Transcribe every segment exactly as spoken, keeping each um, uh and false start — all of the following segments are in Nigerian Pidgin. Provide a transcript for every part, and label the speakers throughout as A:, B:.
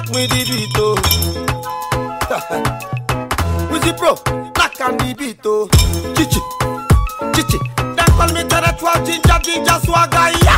A: Akme the beat, oh. Wizzy Pro, black and the beat, oh. Chichi, chichi. Then call me territorial ginger, ginger swagger, yeah.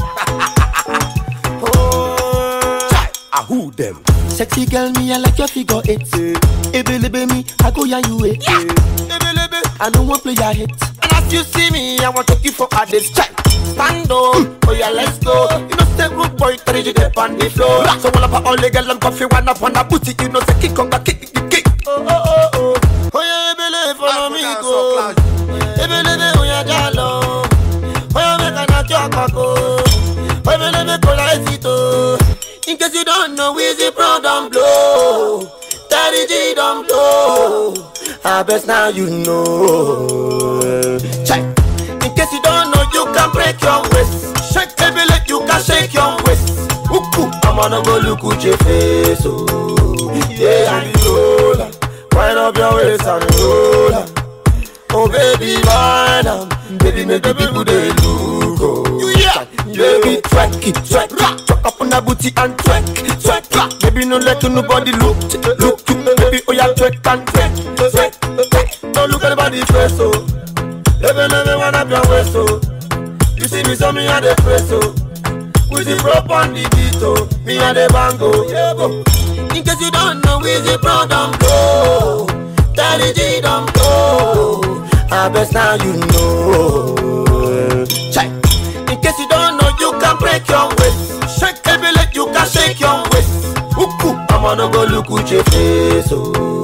A: Oh, chai, ah, who them?
B: Sexy girl, me I like your figure eight. Ebelebe me, I go ya you it.
A: Yeah, ebelebe.
B: I don't want play your hit.
A: And as you see me, I want to keep for a this chai. Stand up, oh yeah, let's go. You know, say good boy, three you get on the floor. So all about all the girl and coffee, one up on a booty. You know, say kick on the kick, kick, kick. Oh, oh, oh, oh. Oh yeah, ebelebe, follow me, go. Ebelebe, oh yeah, Gyal. Oh yeah, make a knock your cock, oh. Oh, ebelebe, collect it, oh. In case you don't know, Wizzy Pro don't blow, thirty G don't blow. I bet now you know. Check. In case you don't know, you can break your waist. Shake baby, let you can shake your waist. Ooh, I'm gonna go look at your face, oh yeah, and roll. Wind up your waist and roll. Oh baby, wind up, baby, make the people they look. Oh yeah, baby, twerk it, twerk it. Up on the booty and twerk, twerk, twerk. Baby, no let nobody look, look you. Baby, oh yeah, twerk and twerk, twerk, twerk. Don't look at the body first, oh. Baby, let me wind up your waist, oh. You see me, so me and the press, oh. Wizzy Pro on the beat, oh. Me and the bango, yeah, bo. In case you don't know, Wizzy Pro don't blow, thirty G don't blow. I bet now you know. Check. In case you don't know, you can break your waist. Shake baby, let you can shake your waist. Ooh, I'm gonna go look at your face, oh.